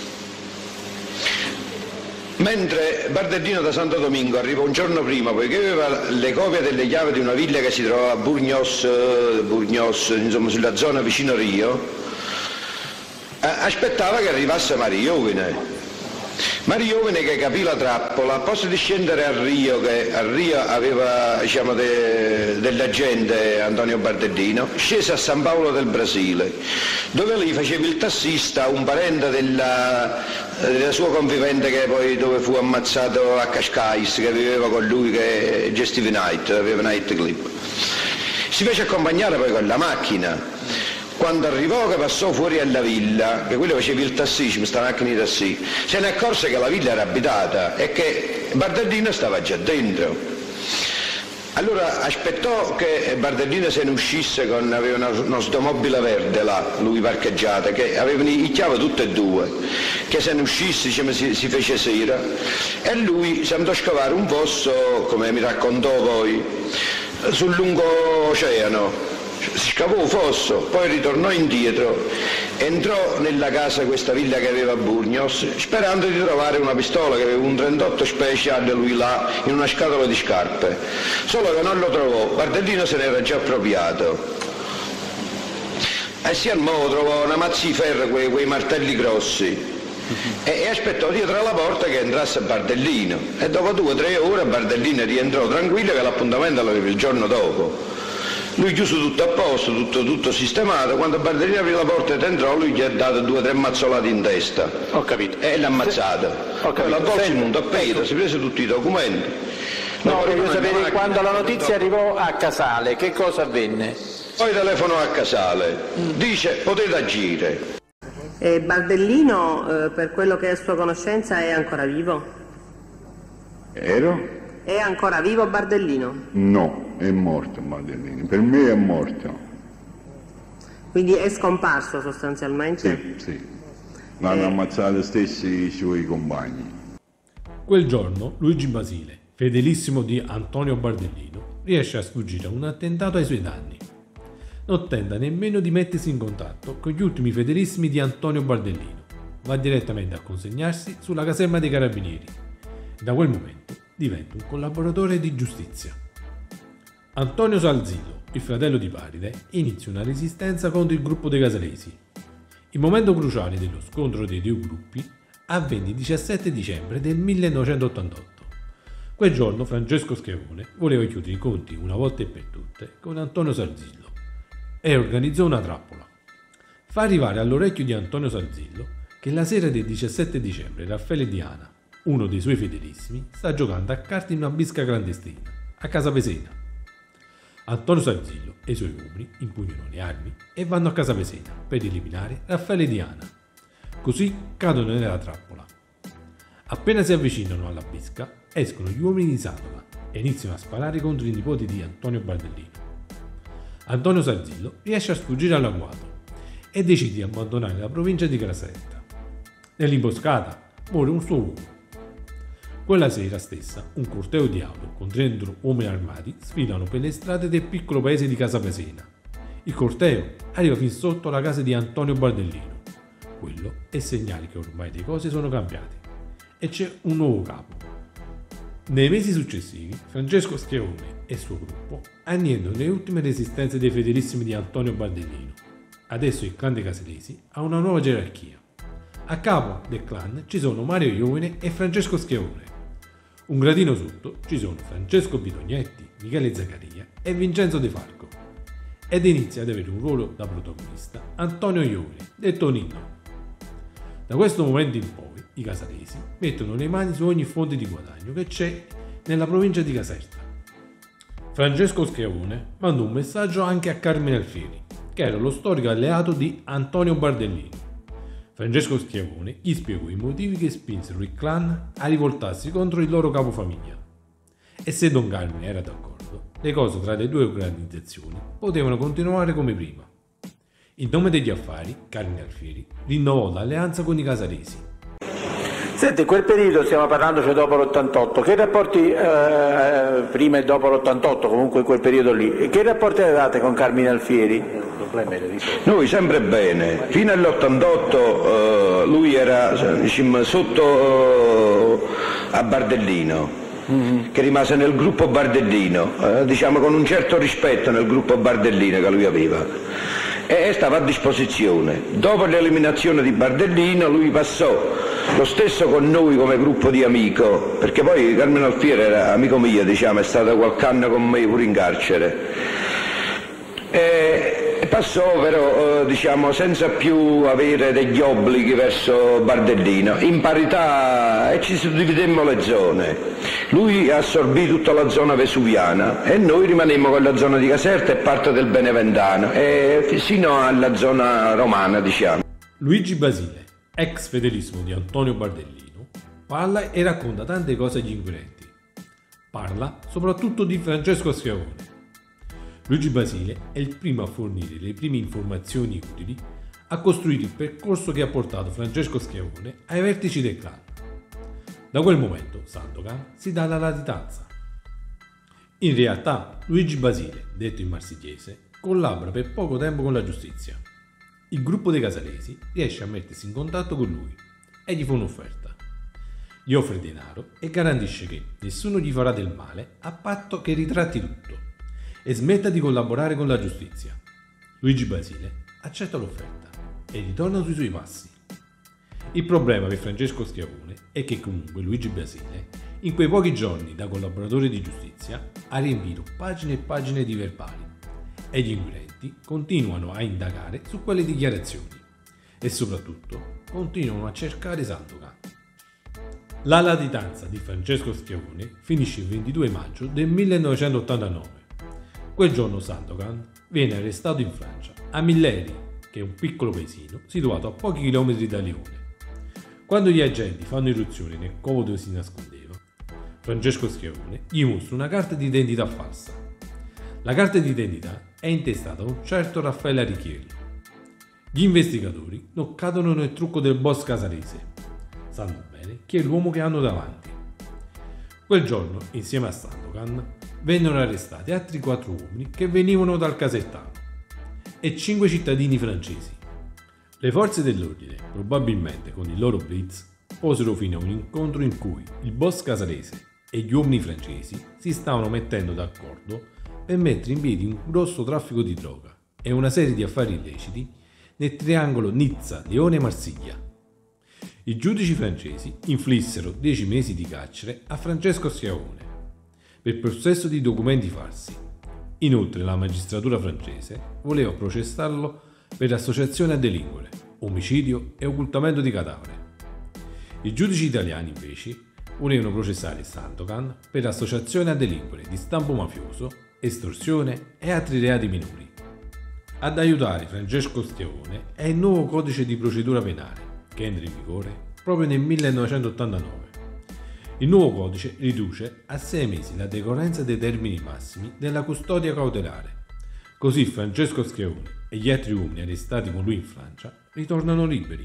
Mentre Bardellino da Santo Domingo arriva un giorno prima, poiché aveva le copie delle chiavi di una villa che si trovava a Búzios, Búzios, insomma sulla zona vicino Rio, aspettava che arrivasse Mario Iovine. Mario Iovine, che capì la trappola, al posto di scendere a Rio, che a Rio aveva, diciamo, de, dell'agente Antonio Bardellino, scese a San Paolo del Brasile, dove lì faceva il tassista, un parente della, della sua convivente che poi dove fu ammazzato a Cascais, che viveva con lui, che gestiva Night, aveva Night Club. Si fece accompagnare poi con la macchina. Quando arrivò, che passò fuori alla villa, che quello faceva il tassista, questa macchina di tassì, se ne accorse che la villa era abitata e che Bardellino stava già dentro. Allora aspettò che Bardellino se ne uscisse, con, aveva una, uno stomobile verde là, lui parcheggiata, che avevano i chiavi tutte e due, che se ne uscisse, diciamo, si, si fece sera, e lui si andò a scavare un fosso, come mi raccontò poi, sul lungo oceano. Si scavò un fosso, poi ritornò indietro, entrò nella casa, questa villa che aveva a Búzios, sperando di trovare una pistola, che aveva un trentotto speciale lui là in una scatola di scarpe, solo che non lo trovò. Bardellino se ne era già appropriato e si armò, trovò una mazza di ferro, quei, quei martelli grossi, e, e aspettò dietro alla porta che entrasse Bardellino, e dopo due o tre ore Bardellino rientrò tranquillo, che l'appuntamento l'aveva il giorno dopo. Lui chiuse tutto a posto, tutto, tutto sistemato. Quando Bardellino aprì la porta ed entrò, lui gli ha dato due o tre mazzolate in testa. Ho capito. E l'ha ammazzato. Ho capito. Poi la tolse in un Senti, tappeto, ecco. si prese tutti i documenti. No, Poi voglio rimase sapere macchina, quando la notizia dopo- arrivò a Casale, che cosa avvenne? Poi telefonò a Casale, dice potete agire. E Bardellino, eh, per quello che è a sua conoscenza, è ancora vivo? Ero? È ancora vivo Bardellino? No, è morto Bardellino, per me è morto. Quindi è scomparso sostanzialmente? Sì, sì. L'hanno Eh. ammazzato stessi i suoi compagni. Quel giorno Luigi Basile, fedelissimo di Antonio Bardellino, riesce a sfuggire a un attentato ai suoi danni. Non tenta nemmeno di mettersi in contatto con gli ultimi fedelissimi di Antonio Bardellino, va direttamente a consegnarsi sulla caserma dei carabinieri. Da quel momento diventa un collaboratore di giustizia. Antonio Salzillo, il fratello di Paride, inizia una resistenza contro il gruppo dei casalesi. Il momento cruciale dello scontro dei due gruppi avvenne il diciassette dicembre del millenovecentottantotto. Quel giorno Francesco Schiavone voleva chiudere i conti una volta e per tutte con Antonio Salzillo e organizzò una trappola. Fa arrivare all'orecchio di Antonio Salzillo che la sera del diciassette dicembre Raffaele Diana, uno dei suoi fedelissimi, sta giocando a carte in una bisca clandestina a Casa Pesena. Antonio Salzillo e i suoi uomini impugnano le armi e vanno a Casa Pesena per eliminare Raffaele Diana. Così cadono nella trappola. Appena si avvicinano alla bisca, escono gli uomini di Sandokan e iniziano a sparare contro i nipoti di Antonio Bardellino. Antonio Sarzillo riesce a sfuggire all'agguato e decide di abbandonare la provincia di Caserta. Nell'imboscata muore un suo uomo. Quella sera stessa un corteo di auto con trenta uomini armati sfilano per le strade del piccolo paese di Casapesena. Il corteo arriva fin sotto la casa di Antonio Bardellino. Quello è segnale che ormai le cose sono cambiate e c'è un nuovo capo. Nei mesi successivi Francesco Schiavone e il suo gruppo annientano le ultime resistenze dei fedelissimi di Antonio Bardellino. Adesso il clan dei Caseresi ha una nuova gerarchia. A capo del clan ci sono Mario Iovine e Francesco Schiavone. Un gradino sotto ci sono Francesco Bitognetti, Michele Zaccaria e Vincenzo De Falco. Ed inizia ad avere un ruolo da protagonista Antonio Iovine, detto Nino. Da questo momento in poi i casalesi mettono le mani su ogni fonte di guadagno che c'è nella provincia di Caserta. Francesco Schiavone manda un messaggio anche a Carmine Alfieri, che era lo storico alleato di Antonio Bardellino. Francesco Schiavone gli spiegò i motivi che spinsero il clan a rivoltarsi contro il loro capofamiglia. E se Don Carmine era d'accordo, le cose tra le due organizzazioni potevano continuare come prima. In nome degli affari, Carmine Alfieri rinnovò l'alleanza con i casalesi. Senti, in quel periodo, stiamo parlando cioè dopo l'ottantotto, che rapporti, eh, prima e dopo l'ottantotto, comunque in quel periodo lì, che rapporti avevate con Carmine Alfieri? Noi sempre bene, fino all'ottantotto eh, lui era diciamo, sotto eh, a Bardellino, mm-hmm. che rimase nel gruppo Bardellino, eh, diciamo con un certo rispetto nel gruppo Bardellino che lui aveva. E stava a disposizione. Dopo l'eliminazione di Bardellino lui passò lo stesso con noi come gruppo di amico, perché poi Carmine Alfieri era amico mio, diciamo, è stato qualche anno con me pure in carcere. E passò però, diciamo, senza più avere degli obblighi verso Bardellino, in parità, e ci suddividemmo le zone. Lui assorbì tutta la zona vesuviana e noi rimanemmo con la zona di Caserta e parte del Beneventano, e sino alla zona romana, diciamo. Luigi Basile, ex fedelissimo di Antonio Bardellino, parla e racconta tante cose agli inquirenti. Parla soprattutto di Francesco Schiavone. Luigi Basile è il primo a fornire le prime informazioni utili a costruire il percorso che ha portato Francesco Schiavone ai vertici del clan. Da quel momento Sandokan si dà la latitanza. In realtà Luigi Basile, detto in marsigliese, collabora per poco tempo con la giustizia. Il gruppo dei casalesi riesce a mettersi in contatto con lui e gli fa un'offerta. Gli offre denaro e garantisce che nessuno gli farà del male a patto che ritratti tutto e smetta di collaborare con la giustizia. Luigi Basile accetta l'offerta e ritorna sui suoi passi. Il problema per Francesco Schiavone è che comunque Luigi Basile, in quei pochi giorni da collaboratore di giustizia, ha riempito pagine e pagine di verbali e gli inquirenti continuano a indagare su quelle dichiarazioni e soprattutto continuano a cercare Sandokan. La latitanza di Francesco Schiavone finisce il ventidue maggio del millenovecentottantanove. Quel giorno Sandokan viene arrestato in Francia, a Milleri, che è un piccolo paesino situato a pochi chilometri da Lione. Quando gli agenti fanno irruzione nel covo dove si nascondeva, Francesco Schiavone gli mostra una carta d'identità falsa. La carta d'identità è intestata a un certo Raffaele Arichiello. Gli investigatori non cadono nel trucco del boss casalese, sanno bene chi è l'uomo che hanno davanti. Quel giorno, insieme a Sandokan, vennero arrestati altri quattro uomini che venivano dal Casertano e cinque cittadini francesi. Le forze dell'ordine, probabilmente con il loro blitz, posero fine a un incontro in cui il boss casalese e gli uomini francesi si stavano mettendo d'accordo per mettere in piedi un grosso traffico di droga e una serie di affari illeciti nel triangolo Nizza-Lione-Marsiglia. I giudici francesi inflissero dieci mesi di carcere a Francesco Schiavone per possesso di documenti falsi. Inoltre la magistratura francese voleva processarlo per associazione a delinquere, omicidio e occultamento di cadavere. I giudici italiani invece volevano processare Sandokan per associazione a delinquere di stampo mafioso, estorsione e altri reati minori. Ad aiutare Francesco Schiavone è il nuovo codice di procedura penale, che entra in vigore proprio nel millenovecentottantanove. Il nuovo codice riduce a sei mesi la decorrenza dei termini massimi della custodia cautelare. Così Francesco Schiavone e gli altri uomini arrestati con lui in Francia ritornano liberi.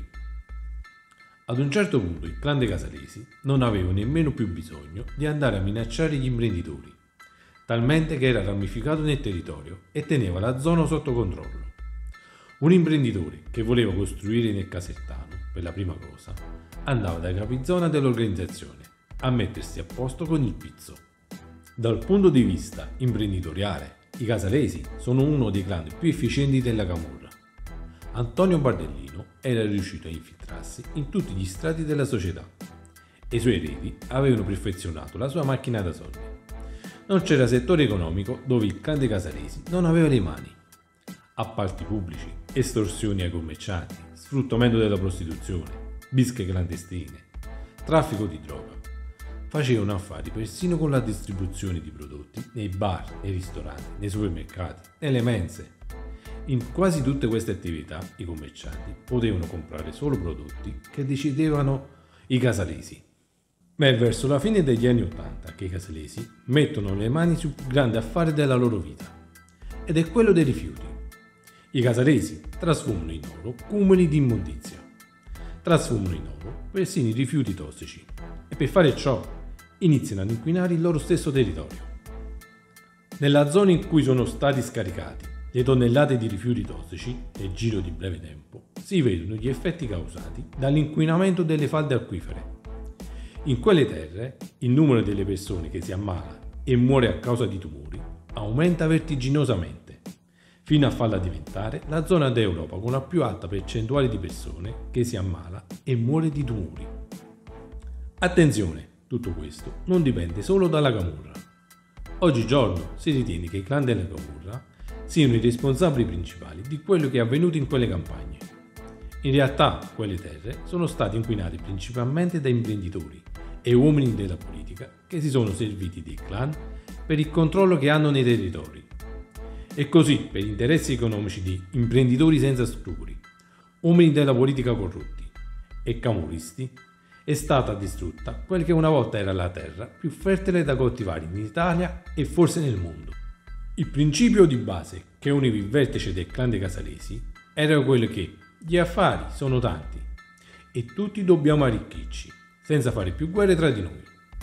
Ad un certo punto il clan dei Casalesi non aveva nemmeno più bisogno di andare a minacciare gli imprenditori, talmente che era ramificato nel territorio e teneva la zona sotto controllo. Un imprenditore che voleva costruire nel Casertano, per la prima cosa, andava dai capizona dell'organizzazione a mettersi a posto con il pizzo. Dal punto di vista imprenditoriale, i Casalesi sono uno dei clan più efficienti della camorra. Antonio Bardellino era riuscito a infiltrarsi in tutti gli strati della società e i suoi eredi avevano perfezionato la sua macchina da soldi. Non c'era settore economico dove il clan dei Casalesi non aveva le mani. Appalti pubblici, estorsioni ai commercianti, sfruttamento della prostituzione, bische clandestine, traffico di droga. Facevano affari persino con la distribuzione di prodotti nei bar, nei ristoranti, nei supermercati, nelle mense. In quasi tutte queste attività i commercianti potevano comprare solo prodotti che decidevano i Casalesi. Ma è verso la fine degli anni Ottanta che i Casalesi mettono le mani sul più grande affare della loro vita, ed è quello dei rifiuti. I Casalesi trasformano in oro cumuli di immondizia, trasformano in oro persino i rifiuti tossici e per fare ciò iniziano ad inquinare il loro stesso territorio. Nella zona in cui sono stati scaricati le tonnellate di rifiuti tossici nel giro di breve tempo si vedono gli effetti causati dall'inquinamento delle falde acquifere. In quelle terre il numero delle persone che si ammala e muore a causa di tumori aumenta vertiginosamente, fino a farla diventare la zona d'Europa con la più alta percentuale di persone che si ammala e muore di tumori. Attenzione! Tutto questo non dipende solo dalla camorra. Oggigiorno si ritiene che i clan della camorra siano i responsabili principali di quello che è avvenuto in quelle campagne. In realtà quelle terre sono state inquinate principalmente da imprenditori e uomini della politica che si sono serviti dei clan per il controllo che hanno nei territori. E così, per interessi economici di imprenditori senza scrupoli, uomini della politica corrotti e camorristi, è stata distrutta quella che una volta era la terra più fertile da coltivare in Italia e forse nel mondo. Il principio di base che univa il vertice del clan dei Casalesi era quello che gli affari sono tanti e tutti dobbiamo arricchirci senza fare più guerre tra di noi.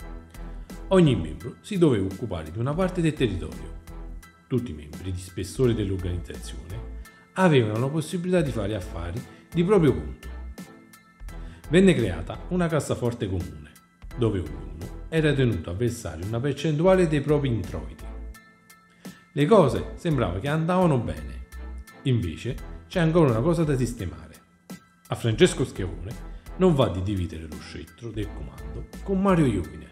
Ogni membro si doveva occupare di una parte del territorio. Tutti i membri di spessore dell'organizzazione avevano la possibilità di fare affari di proprio conto. Venne creata una cassaforte comune, dove ognuno era tenuto a versare una percentuale dei propri introiti. Le cose sembrava che andavano bene, invece c'è ancora una cosa da sistemare. A Francesco Schiavone non va di dividere lo scettro del comando con Mario Iovine.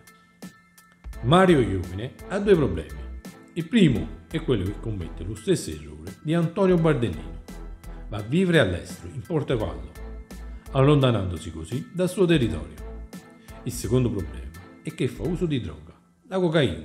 Mario Iovine ha due problemi. Il primo è quello che commette lo stesso errore di Antonio Bardellino. Va a vivere all'estero, in Portogallo, allontanandosi così dal suo territorio. Il secondo problema è che fa uso di droga, la cocaina,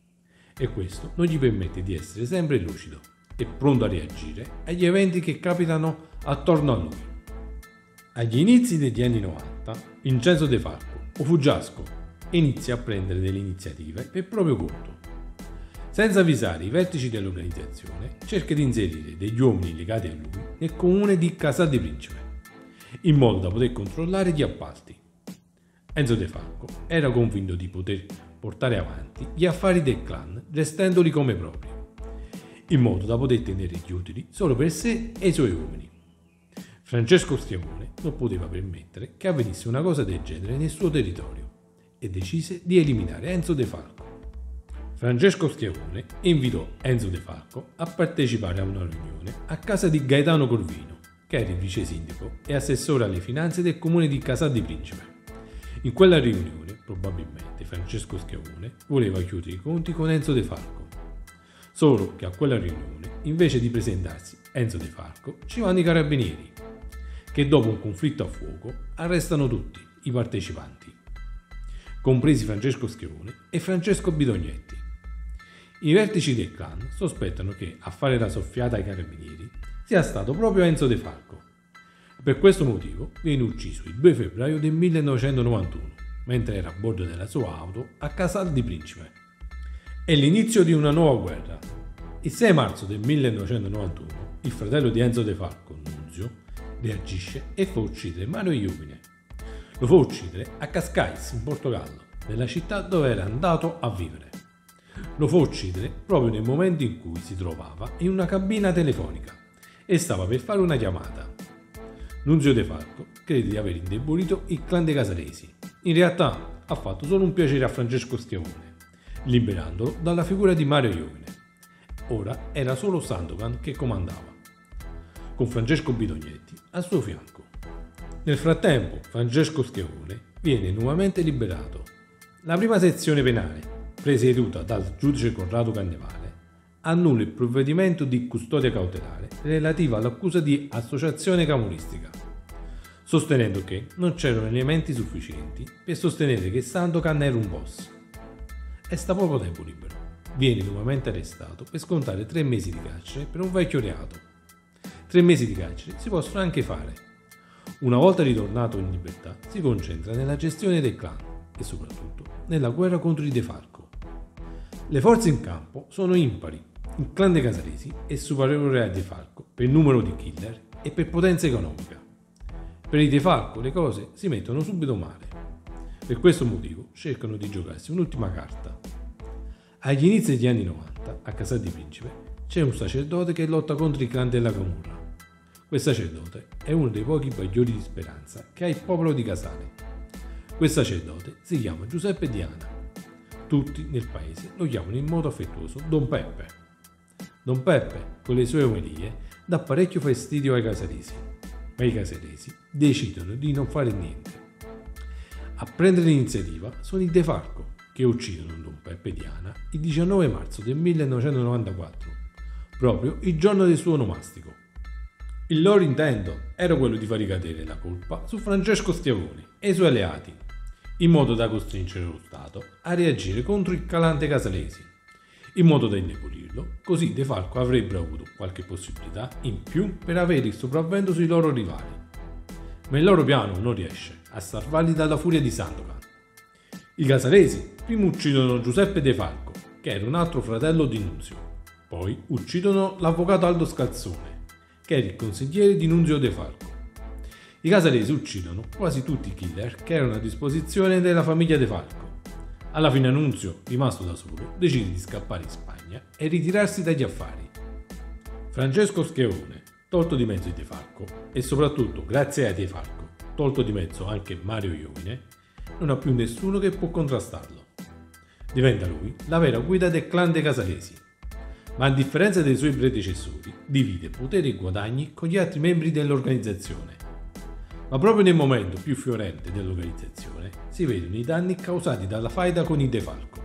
e questo non gli permette di essere sempre lucido e pronto a reagire agli eventi che capitano attorno a lui. Agli inizi degli anni novanta, Vincenzo De Falco, o Fuggiasco, inizia a prendere delle iniziative per proprio conto. Senza avvisare i vertici dell'organizzazione, cerca di inserire degli uomini legati a lui nel comune di Casal di Principe, in modo da poter controllare gli appalti. Enzo De Falco era convinto di poter portare avanti gli affari del clan gestendoli come propri, in modo da poter tenere gli utili solo per sé e i suoi uomini. Francesco Schiavone non poteva permettere che avvenisse una cosa del genere nel suo territorio e decise di eliminare Enzo De Falco. Francesco Schiavone invitò Enzo De Falco a partecipare a una riunione a casa di Gaetano Corvino, che era il vice sindaco e assessore alle finanze del comune di Casal di Principe. In quella riunione, probabilmente, Francesco Schiavone voleva chiudere i conti con Enzo De Falco. Solo che a quella riunione, invece di presentarsi Enzo De Falco, ci vanno i carabinieri, che dopo un conflitto a fuoco arrestano tutti i partecipanti, compresi Francesco Schiavone e Francesco Bidognetti. I vertici del clan sospettano che a fare la soffiata ai carabinieri sia stato proprio Enzo De Falco. Per questo motivo viene ucciso il due febbraio del millenovecentonovantuno, mentre era a bordo della sua auto a Casal di Principe. È l'inizio di una nuova guerra. Il sei marzo del millenovecentonovantuno, il fratello di Enzo De Falco, Nunzio, reagisce e fa uccidere Mario Iovine. Lo fa uccidere a Cascais, in Portogallo, nella città dove era andato a vivere. Lo fa uccidere proprio nel momento in cui si trovava in una cabina telefonica e stava per fare una chiamata. Nunzio De Falco crede di aver indebolito il clan dei Casalesi. In realtà ha fatto solo un piacere a Francesco Schiavone, liberandolo dalla figura di Mario Iovine. Ora era solo Sandokan che comandava, con Francesco Bidognetti al suo fianco. Nel frattempo Francesco Schiavone viene nuovamente liberato. La prima sezione penale, presieduta dal giudice Corrado Cannevale, annulla il provvedimento di custodia cautelare relativo all'accusa di associazione camorristica, sostenendo che non c'erano elementi sufficienti per sostenere che Sandokan era un boss. Resta poco tempo libero. Viene nuovamente arrestato per scontare tre mesi di carcere per un vecchio reato. Tre mesi di carcere si possono anche fare. Una volta ritornato in libertà, si concentra nella gestione del clan e soprattutto nella guerra contro i De Falco. Le forze in campo sono impari. Il clan dei Casalesi è superiore ai De Falco per numero di killer e per potenza economica. Per i De Falco le cose si mettono subito male. Per questo motivo cercano di giocarsi un'ultima carta. Agli inizi degli anni novanta, a Casal di Principe, c'è un sacerdote che lotta contro i clan della Camorra. Quel sacerdote è uno dei pochi bagliori di speranza che ha il popolo di Casale. Quel sacerdote si chiama Giuseppe Diana. Tutti nel paese lo chiamano in modo affettuoso Don Peppe. Don Peppe, con le sue omelie, dà parecchio fastidio ai casalesi, ma i casalesi decidono di non fare niente. A prendere l'iniziativa sono i De Falco, che uccidono Don Peppe Diana il diciannove marzo del millenovecentonovantaquattro, proprio il giorno del suo onomastico. Il loro intento era quello di far ricadere la colpa su Francesco Schiavone e i suoi alleati, in modo da costringere lo Stato a reagire contro il calante Casalesi, in modo da indebolirlo, così De Falco avrebbero avuto qualche possibilità in più per avere il sopravvento sui loro rivali. Ma il loro piano non riesce a salvarli dalla furia di Sandokan. I casalesi prima uccidono Giuseppe De Falco, che era un altro fratello di Nunzio. Poi uccidono l'avvocato Aldo Scalzone, che era il consigliere di Nunzio De Falco. I casalesi uccidono quasi tutti i killer che erano a disposizione della famiglia De Falco. Alla fine Nunzio, rimasto da solo, decide di scappare in Spagna e ritirarsi dagli affari. Francesco Schiavone, tolto di mezzo i De Falco, e soprattutto grazie ai De Falco, tolto di mezzo anche Mario Iovine, non ha più nessuno che può contrastarlo. Diventa lui la vera guida del clan dei Casalesi, ma a differenza dei suoi predecessori divide poteri e guadagni con gli altri membri dell'organizzazione. Ma proprio nel momento più fiorente dell'organizzazione si vedono i danni causati dalla faida con i De Falco.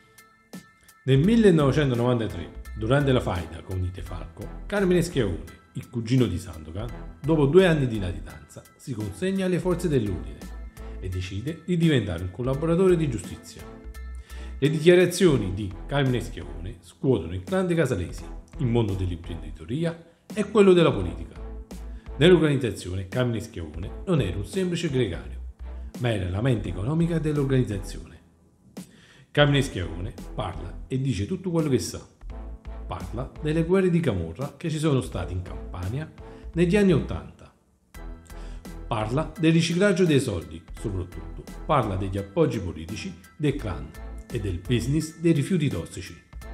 Nel millenovecentonovantatré, durante la faida con i De Falco, Carmine Schiavone, il cugino di Sandokan, dopo due anni di latitanza, si consegna alle forze dell'ordine e decide di diventare un collaboratore di giustizia. Le dichiarazioni di Carmine Schiavone scuotono il clan dei Casalesi, il mondo dell'imprenditoria e quello della politica. Nell'organizzazione Carmine Schiavone non era un semplice gregario, ma era la mente economica dell'organizzazione. Carmine Schiavone parla e dice tutto quello che sa. Parla delle guerre di camorra che ci sono state in Campania negli anni Ottanta. Parla del riciclaggio dei soldi, soprattutto parla degli appoggi politici del clan e del business dei rifiuti tossici.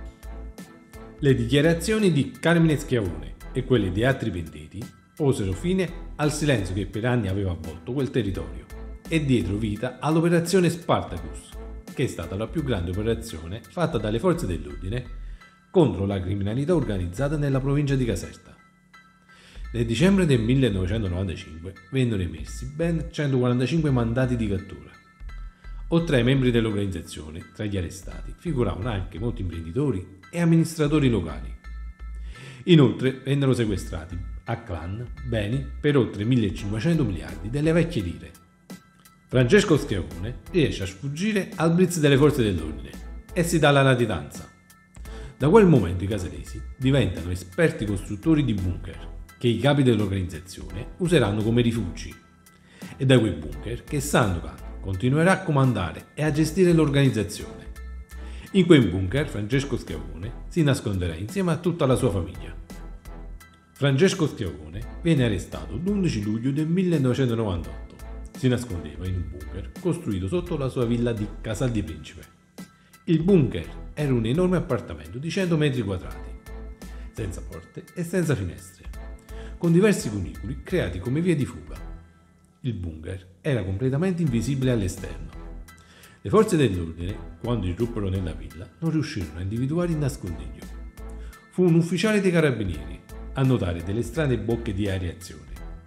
Le dichiarazioni di Carmine Schiavone e quelle di altri pentiti posero fine al silenzio che per anni aveva avvolto quel territorio e diedero vita all'operazione Spartacus, che è stata la più grande operazione fatta dalle forze dell'ordine contro la criminalità organizzata nella provincia di Caserta. Nel dicembre del millenovecentonovantacinque vennero emessi ben centoquarantacinque mandati di cattura. Oltre ai membri dell'organizzazione, tra gli arrestati figuravano anche molti imprenditori e amministratori locali. Inoltre vennero sequestrati a clan beni per oltre millecinquecento miliardi delle vecchie lire. Francesco Schiavone riesce a sfuggire al blitz delle forze dell'ordine e si dà alla latitanza. Da quel momento i casalesi diventano esperti costruttori di bunker che i capi dell'organizzazione useranno come rifugi, e da quei bunker che Sandokan continuerà a comandare e a gestire l'organizzazione. In quei bunker Francesco Schiavone si nasconderà insieme a tutta la sua famiglia. Francesco Schiavone viene arrestato l'undici luglio del millenovecentonovantotto. Si nascondeva in un bunker costruito sotto la sua villa di Casal di Principe. Il bunker era un enorme appartamento di cento metri quadrati, senza porte e senza finestre, con diversi cunicoli creati come vie di fuga. Il bunker era completamente invisibile all'esterno. Le forze dell'ordine, quando irruppero nella villa, non riuscirono a individuare il nascondiglio. Fu un ufficiale dei carabinieri a notare delle strane bocche di areazione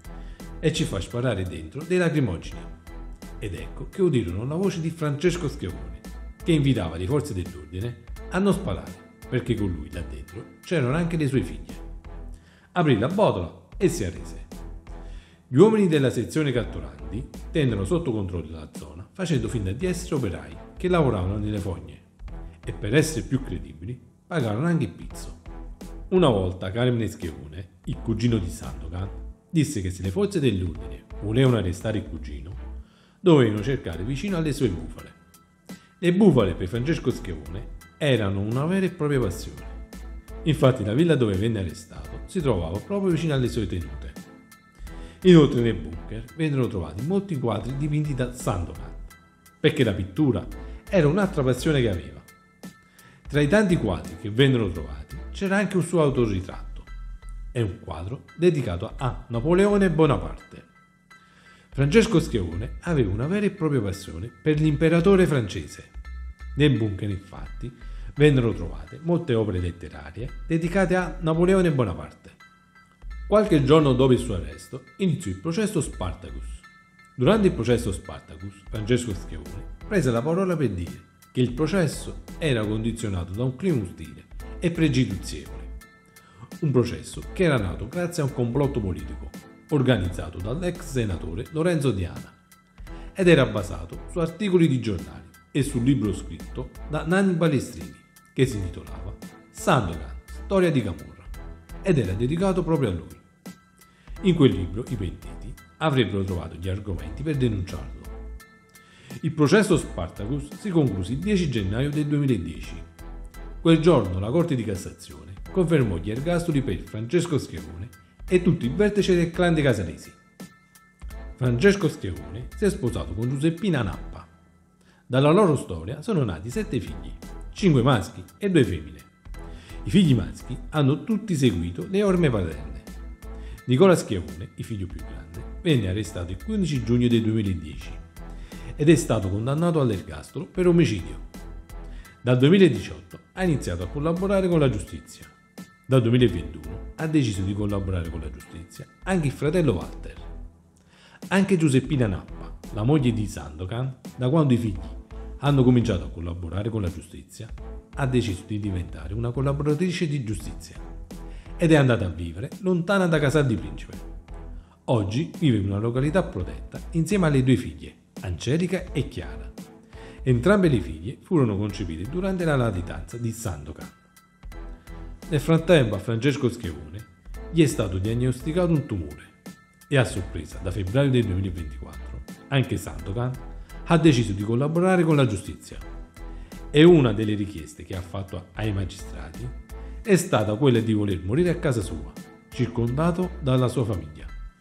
e ci fa sparare dentro dei lacrimogeni. Ed ecco che udirono la voce di Francesco Schiavone, che invitava le forze dell'ordine a non sparare, perché con lui là dentro c'erano anche le sue figlie. Aprì la botola e si arrese. Gli uomini della sezione catturandi tennero sotto controllo la zona, facendo finta di essere operai che lavoravano nelle fogne, e per essere più credibili pagarono anche il pizzo. Una volta Carmine Schiavone, il cugino di Sandokan, disse che se le forze dell'ordine volevano arrestare il cugino, dovevano cercare vicino alle sue bufale. Le bufale per Francesco Schiavone erano una vera e propria passione. Infatti la villa dove venne arrestato si trovava proprio vicino alle sue tenute. Inoltre nel bunker vennero trovati molti quadri dipinti da Sandokan, perché la pittura era un'altra passione che aveva. Tra i tanti quadri che vennero trovati c'era anche un suo autorritratto. È un quadro dedicato a Napoleone Bonaparte. Francesco Schiavone aveva una vera e propria passione per l'imperatore francese. Nel bunker, infatti, vennero trovate molte opere letterarie dedicate a Napoleone Bonaparte. Qualche giorno dopo il suo arresto iniziò il processo Spartacus. Durante il processo Spartacus, Francesco Schiavone prese la parola per dire che il processo era condizionato da un clima ostile e pregiudizievole. Un processo che era nato grazie a un complotto politico organizzato dall'ex senatore Lorenzo Diana ed era basato su articoli di giornali e sul libro scritto da Nanni Balestrini che si intitolava Sandokan, storia di Camorra, ed era dedicato proprio a lui. In quel libro i pentiti avrebbero trovato gli argomenti per denunciarlo. Il processo Spartacus si concluse il dieci gennaio del duemiladieci. Quel giorno la Corte di Cassazione confermò gli ergastoli per Francesco Schiavone e tutto il vertice del clan dei Casalesi. Francesco Schiavone si è sposato con Giuseppina Nappa. Dalla loro storia sono nati sette figli, cinque maschi e due femmine. I figli maschi hanno tutti seguito le orme paterne. Nicola Schiavone, il figlio più grande, venne arrestato il quindici giugno del duemiladieci ed è stato condannato all'ergastolo per omicidio. Dal duemiladiciotto ha iniziato a collaborare con la giustizia. Dal duemilaventuno ha deciso di collaborare con la giustizia anche il fratello Walter. Anche Giuseppina Nappa, la moglie di Sandokan, da quando i figli hanno cominciato a collaborare con la giustizia, ha deciso di diventare una collaboratrice di giustizia ed è andata a vivere lontana da Casal di Principe. Oggi vive in una località protetta insieme alle due figlie, Angelica e Chiara. Entrambe le figlie furono concepite durante la latitanza di Sandokan. Nel frattempo a Francesco Schiavone gli è stato diagnosticato un tumore e a sorpresa da febbraio del duemilaventiquattro anche Sandokan ha deciso di collaborare con la giustizia e una delle richieste che ha fatto ai magistrati è stata quella di voler morire a casa sua, circondato dalla sua famiglia.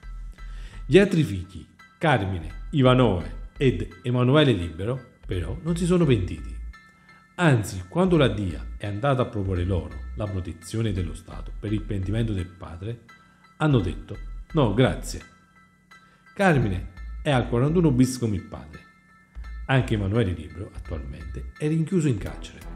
Gli altri figli, Carmine, Ivanove ed Emanuele Libero, però non si sono pentiti. Anzi, quando la D I A è andata a proporre loro la protezione dello Stato per il pentimento del padre, hanno detto no, grazie. Carmine è al quarantuno bis come il padre. Anche Emanuele Libero attualmente è rinchiuso in carcere.